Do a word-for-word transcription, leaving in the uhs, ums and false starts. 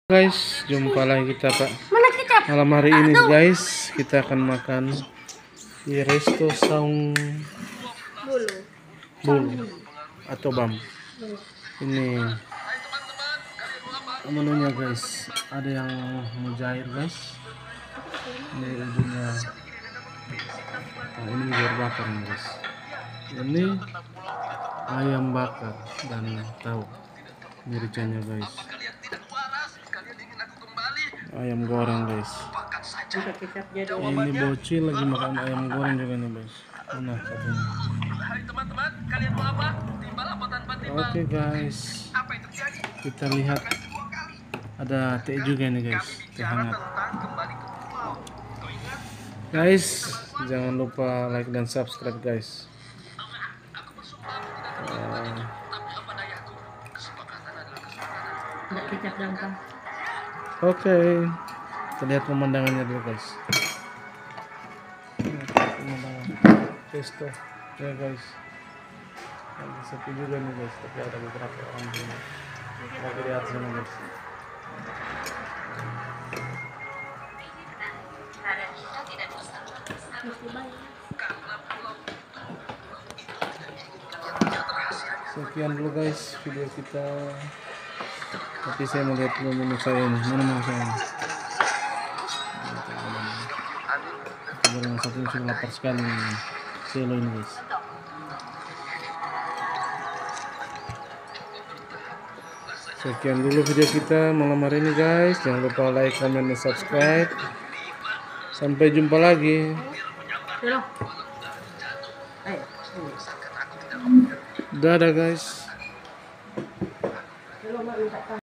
Guys, jumpa lagi kita Pak. Malam hari ini guys, kita akan makan di resto saung bulu atau bam. Ini menunya guys. Ada yang mujair guys. Ini ujungnya. Nah, ini biar bakar nih guys. Ini ayam bakar dan tahu mericanya guys. Ayam goreng guys. Ini bocil lagi makan ayam goreng juga nih guys. Nah katanya. Oke guys, kita lihat ada teh juga nih guys, teh hangat. Guys, jangan lupa like dan subscribe guys. Uh, Oke, okay. Kita lihat pemandangannya dulu guys. Pemandangan resto ya guys. Lagi sepi juga nih guys, tapi ada beberapa orang di sini. Lagi lihat sana guys. Sekian dulu guys video kita. Tapi saya melihat dulu menu saya ini. Mana menu saya ini? Yang satu ini sudah lapar sekali ini. Selo ini guys. Sekian dulu video kita malam hari ini guys. Jangan lupa like, comment, dan subscribe. Sampai jumpa lagi. Dadah guys.